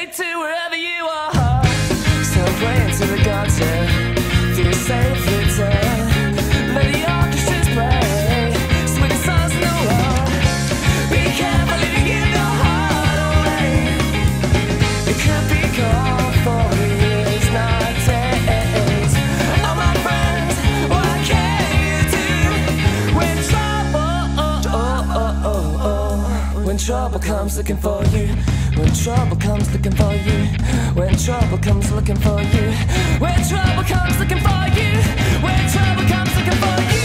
straight to wherever you are. So pray into the gutter, feel safe return. Let the orchestras play, swing the songs in the wall. Be careful if you give your heart away. It could be gone for years, not days. Oh my friends, what can you do when trouble comes looking for you? When trouble comes looking for you. When trouble comes looking for you. When trouble comes looking for you. When trouble comes looking for you.